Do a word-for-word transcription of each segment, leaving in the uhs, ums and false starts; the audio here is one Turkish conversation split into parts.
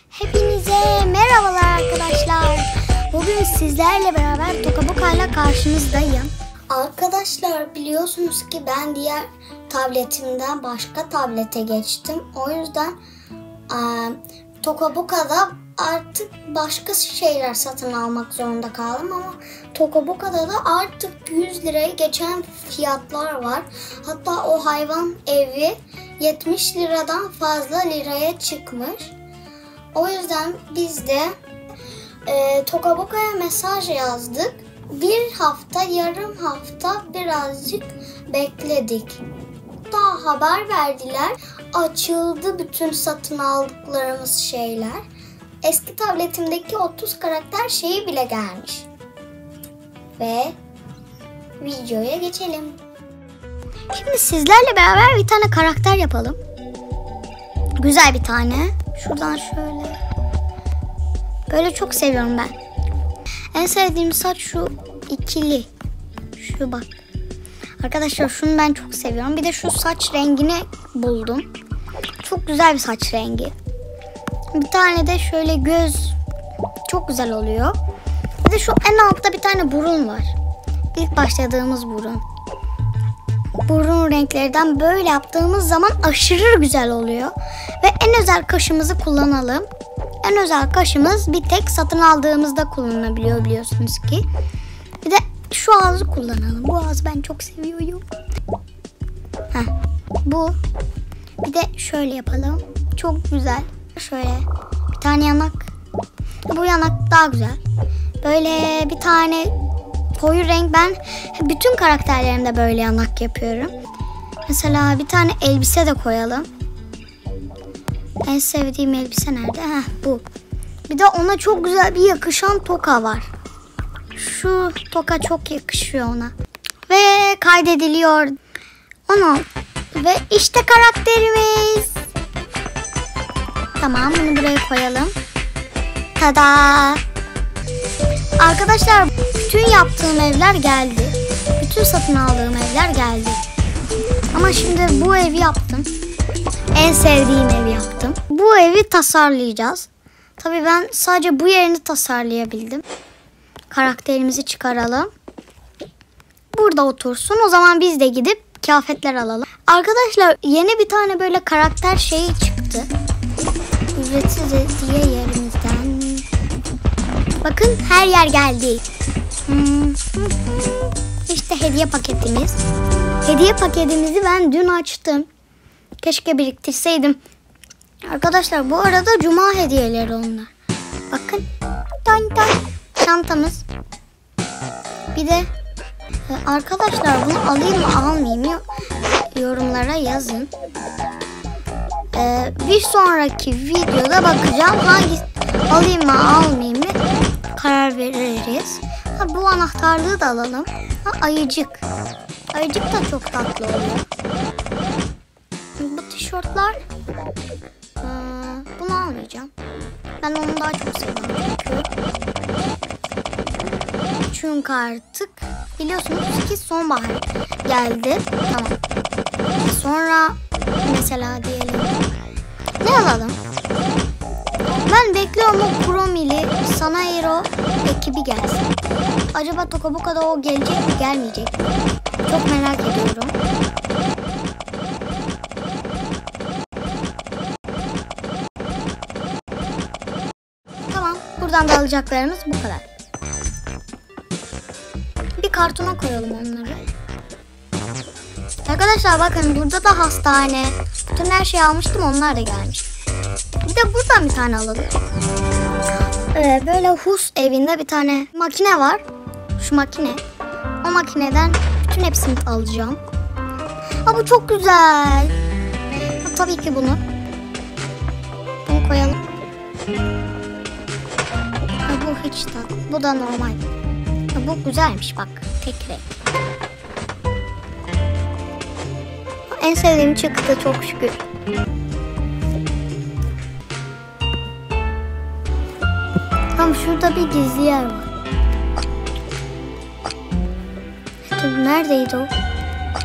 Hepinize merhabalar arkadaşlar. Bugün sizlerle beraber Tokaboka ile karşınızdayım. Arkadaşlar biliyorsunuz ki ben diğer tabletimden başka tablete geçtim. O yüzden e, Tokaboka'da artık başka şeyler satın almak zorunda kaldım ama Tokaboka'da da artık yüz liraya geçen fiyatlar var. Hatta o hayvan evi yetmiş liradan fazla liraya çıkmış. O yüzden biz de e, Tokaboka'ya mesaj yazdık. Bir hafta, yarım hafta birazcık bekledik. Daha haber verdiler. Açıldı bütün satın aldıklarımız şeyler. Eski tabletimdeki otuz karakter şeyi bile gelmiş. Ve videoya geçelim. Şimdi sizlerle beraber bir tane karakter yapalım. Güzel bir tane. Şuradan şöyle. Böyle çok seviyorum ben. En sevdiğim saç şu ikili. Şu bak. Arkadaşlar şunu ben çok seviyorum. Bir de şu saç rengini buldum. Çok güzel bir saç rengi. Bir tane de şöyle göz. Çok güzel oluyor. Bir de şu en altta bir tane burun var. İlk başladığımız burun. Burun renklerden böyle yaptığımız zaman aşırı güzel oluyor. Ve en özel kaşımızı kullanalım. En özel kaşımız bir tek satın aldığımızda kullanılabiliyor biliyorsunuz ki. Bir de şu ağzı kullanalım. Bu ağzı ben çok seviyorum. Heh, bu. Bir de şöyle yapalım. Çok güzel. Şöyle bir tane yanak. Bu yanak daha güzel. Böyle bir tane koyu renk, ben bütün karakterlerimde böyle yanak yapıyorum. Mesela bir tane elbise de koyalım. En sevdiğim elbise nerede? Heh, bu. Bir de ona çok güzel bir yakışan toka var. Şu toka çok yakışıyor ona. Ve kaydediliyor. Onu. Ve işte karakterimiz. Tamam, bunu buraya koyalım. Tada! Arkadaşlar bütün yaptığım evler geldi. Bütün satın aldığım evler geldi. Ama şimdi bu evi yaptım. En sevdiğim evi yaptım. Bu evi tasarlayacağız. Tabii ben sadece bu yerini tasarlayabildim. Karakterimizi çıkaralım. Burada otursun. O zaman biz de gidip kıyafetler alalım. Arkadaşlar yeni bir tane böyle karakter şeyi çıktı. Ücretsiz diye yerimizden. Bakın her yer geldi. Hmm. İşte hediye paketimiz. Hediye paketimizi ben dün açtım. Keşke biriktirseydim. Arkadaşlar bu arada cuma hediyeleri onlar. Bakın. Tan tan. Çantamız. Bir de arkadaşlar bunu alayım mı almayayım mı yorumlara yazın. Ee, bir sonraki videoda bakacağım hangi alayım mı almayayım mı karar veririz. Ha, bu anahtarlığı da alalım. Ha, ayıcık. Ayıcık da çok tatlı oluyor. Bu tişörtler ee, bunu almayacağım. Ben onu daha çok seviyorum çünkü. Çünkü artık biliyorsunuz ki sonbahar geldi. Tamam. Sonra mesela diyelim ne alalım? Ben bekliyorum o Chromili Sanayero ekibi gelsin. Acaba Tokaboka'da o gelecek mi gelmeyecek mi? Çok merak ediyorum. Tamam, buradan da alacaklarımız bu kadar. Bir kartona koyalım onları. Arkadaşlar bakın burada da hastane. Bütün her şeyi almıştım, onlar da gelmiş. Bir de buradan bir tane alalım. Ee, böyle Hus evinde bir tane makine var. Şu makine. O makineden bütün hepsini alacağım. Ha, bu çok güzel. Ha, tabii ki bunu. Bunu koyalım. Ha, bu hiç tatlı. Bu da normal. Ha, bu güzelmiş bak. Tek renk. En sevdiğim çıktı çok şükür. Tam şurada bir gizli yer var. Dur, neredeydi o?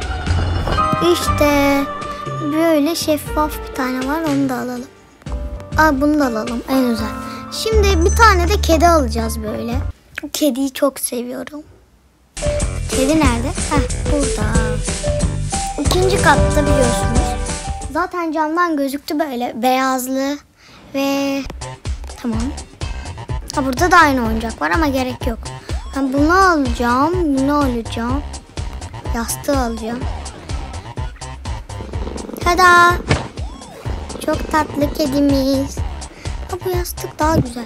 İşte böyle şeffaf bir tane var, onu da alalım. Aa, bunu da alalım, en güzel. Şimdi bir tane de kedi alacağız böyle. Kediyi çok seviyorum. Kedi nerede? Heh, burada. İkinci katta biliyorsunuz. Zaten camdan gözüktü böyle beyazlı ve tamam. Ha, burada da aynı oyuncak var ama gerek yok. Ben bunu alacağım, bunu alacağım. Yastığı alacağım. Tada! Çok tatlı kedimiz. Ha, bu yastık daha güzel.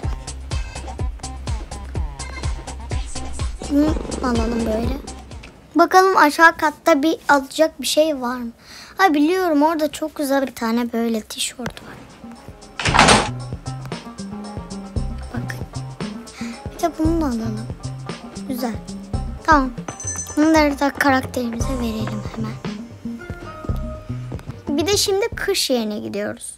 Bunu alalım böyle. Bakalım aşağı katta bir alacak bir şey var mı? Ha, biliyorum, orada çok güzel bir tane böyle tişört var. Bakın. Bir de bunu da alalım. Güzel. Tamam. Bunları da karakterimize verelim hemen. Bir de şimdi kış yerine gidiyoruz.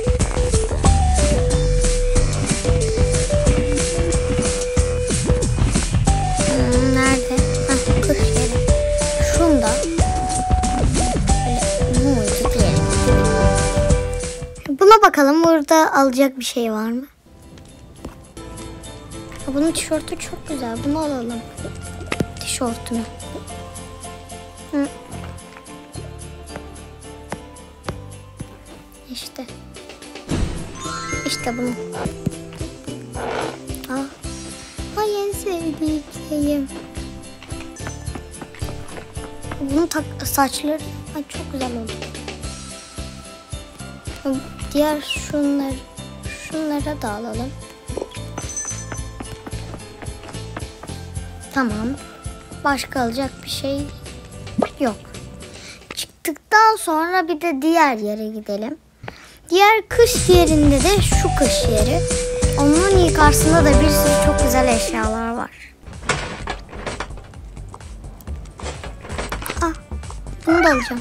Hmm, nerede? Heh, kış yeri. Şunda. Buna bakalım, burada alacak bir şey var mı? Bunun tişörtü çok güzel. Bunu alalım. Tişörtünü. Hı. İşte. İşte bunu. Aa. Ay, en sevdiğim şeyim. Bunun tak saçları ay, çok güzel oldu. Diğer şunları şunlara da alalım. Tamam. Başka alacak bir şey yok. Çıktıktan sonra bir de diğer yere gidelim. Diğer kış yerinde de şu kış yeri. Onun karşısında da bir sürü çok güzel eşyalar var. Ah, bunu da alacağım.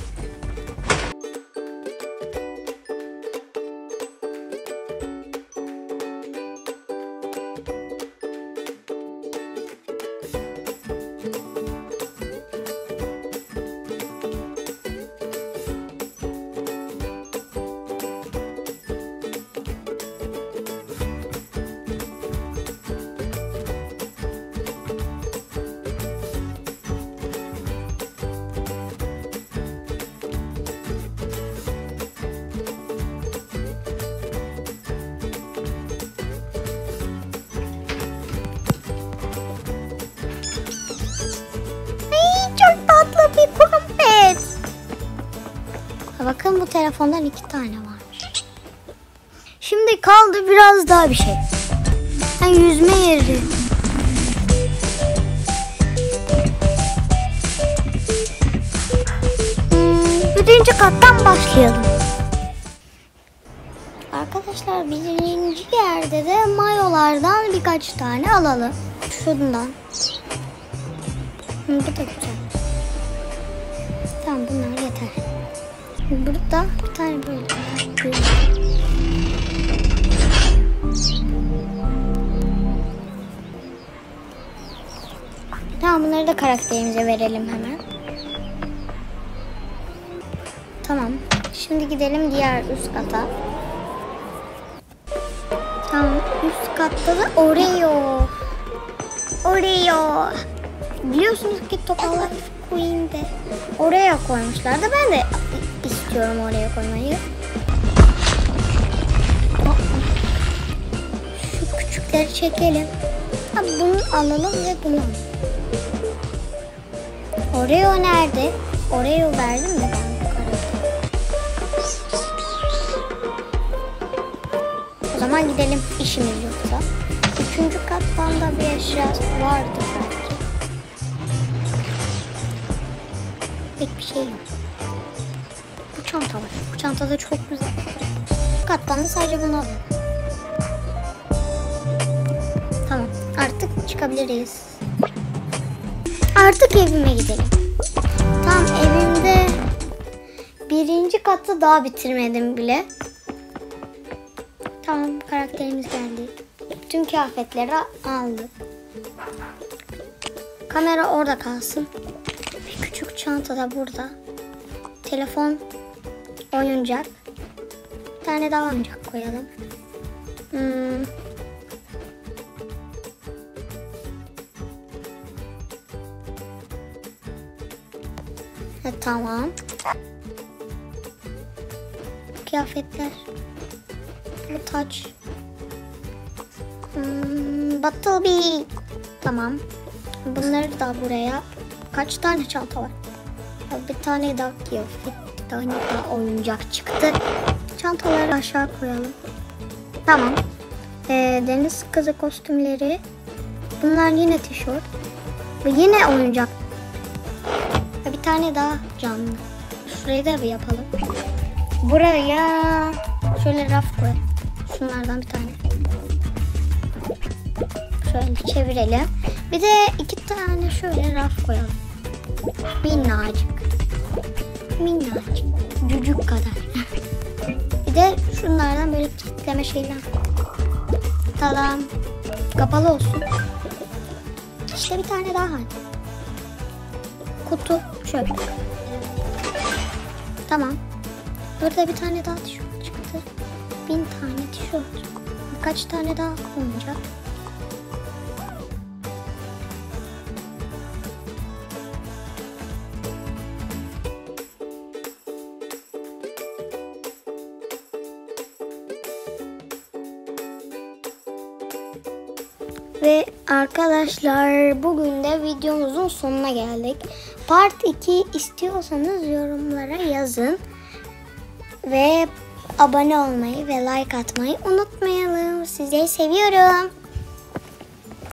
Bir kumpet. Bakın, bu telefondan iki tane varmış. Şimdi kaldı biraz daha bir şey. Yani yüzme yeri. Hmm, birinci kattan başlayalım. Arkadaşlar, birinci yerde de mayolardan birkaç tane alalım. Şundan. Hmm, bu da güzel. Tamam, bunlar yeter. Burada bir tane böyle. Tamam, bunları da karakterimize verelim hemen. Tamam. Şimdi gidelim diğer üst kata. Tamam, üst katta da Oreo. Oreo. Biliyorsunuz ki Tokalar Queen'de oraya koymuşlar da ben de istiyorum oraya koymayı. Şu küçükleri çekelim. Ha, bunu alalım ve bunu alalım. Oreo nerede? Oreo verdim mi ben bu karakteri? O zaman gidelim, işimiz yoksa. Üçüncü kattan da bir eşya vardı belki. Pek bir şey yok. Bu çanta var. Bu çanta da çok güzel. Bu kattan da sadece bunu alalım. Tamam. Artık çıkabiliriz. Artık evime gidelim. Tamam, evimde birinci katı daha bitirmedim bile. Tamam, karakterimiz geldi. Bütün kıyafetleri aldık. Kamera orada kalsın. Bir küçük çanta da burada. Telefon, oyuncak. Bir tane daha oyuncak koyalım. Hmm. Ha, tamam. Kıyafetler. Bu taç. Hmm, Buttlebee. Tamam. Bunları da buraya. Kaç tane çanta var? Bir tane daha kıyafet. Bir tane daha oyuncak çıktı. Çantaları aşağı koyalım. Tamam. Ee, deniz kızı kostümleri. Bunlar yine tişört. Ve yine oyuncak. Ve bir tane daha canlı. Şurayı da bir yapalım. Buraya şöyle raf koy. Şunlardan bir tane. Şöyle çevirelim. Bir de iki tane şöyle raf koyalım. Minnacık. Minnacık. Cücük kadar. Bir de şunlardan böyle kilitleme şeyler. Tamam. Kapalı olsun. İşte bir tane daha. Kutu. Şöyle. Tamam. Burada bir tane daha tişört çıktı. Bin tane tişört. Birkaç tane daha olacak. Ve arkadaşlar bugün de videomuzun sonuna geldik. Part iki istiyorsanız yorumlara yazın. Ve abone olmayı ve like atmayı unutmayalım. Sizleri seviyorum.